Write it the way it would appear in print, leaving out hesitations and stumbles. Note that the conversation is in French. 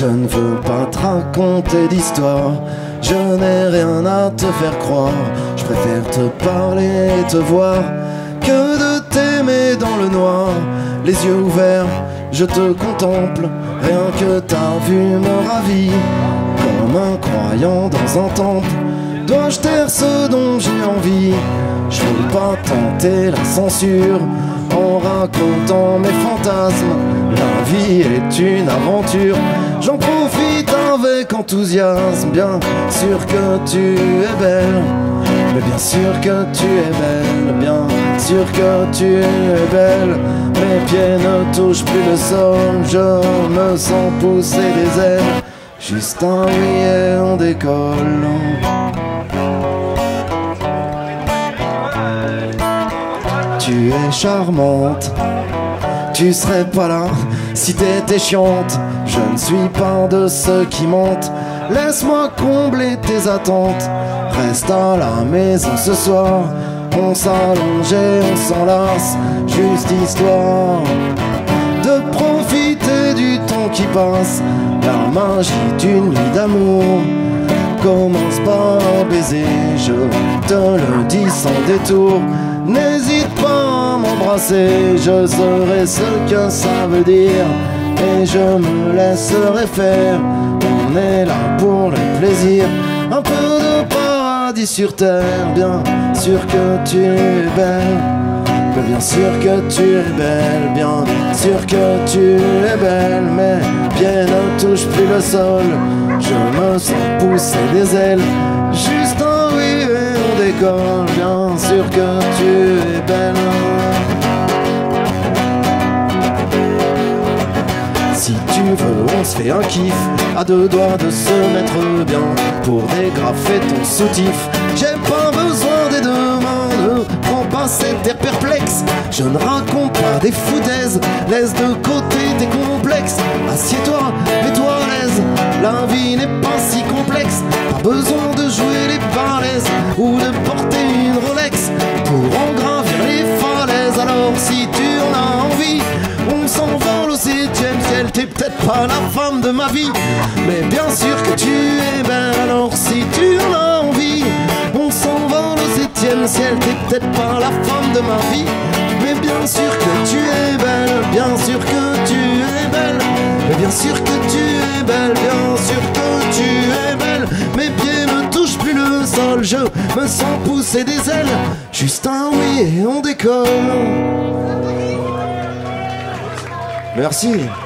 Je ne veux pas te raconter d'histoire, je n'ai rien à te faire croire. Je préfère te parler et te voir que de t'aimer dans le noir. Les yeux ouverts, je te contemple, rien que ta vue me ravit. Comme un croyant dans un temple, dois-je taire ce dont j'ai envie? Je veux pas tenter la censure en racontant mes fantasmes. La vie est une aventure, j'en profite avec enthousiasme. Bien sûr que tu es belle, mais bien sûr que tu es belle, bien sûr que tu es belle. Mes pieds ne touchent plus le sol, je me sens pousser des ailes. Juste un oui et on décolle. Tu es charmante, tu serais pas là si t'étais chiante. Je ne suis pas de ceux qui mentent, laisse-moi combler tes attentes. Reste à la maison ce soir, on s'allonge et on s'enlace, juste histoire de profiter du temps qui passe. La magie d'une nuit d'amour commence par un baiser, je te le dis sans détour. N'hésite pas à m'embrasser, je saurai ce que ça veut dire et je me laisserai faire. On est là pour le plaisir, un peu de paradis sur terre. Bien sûr que tu es belle, mais bien sûr que tu es belle, bien sûr que tu es belle. Mes pieds ne touchent plus le sol, je me sens pousser des ailes. Juste un oui et on décolle, bien sûr que tu es belle. Si tu veux, on se fait un kiff, à deux doigts de se mettre bien, pour dégrafer ton soutif. J'ai pas besoin des deux mains pour passer tes perplexes. Je ne raconte pas des foutaises, laisse de côté tes complexes. Assieds-toi, mets-toi à l'aise, la vie n'est pas si complexe. Pas besoin de jouer les balaises ou de porter une Rolex pour en gravir les falaises. Alors si tu en as envie, on s'envole au 7e ciel. T'es peut-être pas la femme de ma vie, mais bien sûr que tu es belle. Alors si tu en as envie, on s'envole au 7e ciel. T'es peut-être pas la femme de ma vie, mais bien sûr que tu es belle. Bien sûr que tu es belle, mais bien sûr que tu es belle. Bien sûr que tu es belle. Mes pieds ne touchent plus le sol, je me sens pousser des ailes. Juste un oui et on décolle. Merci.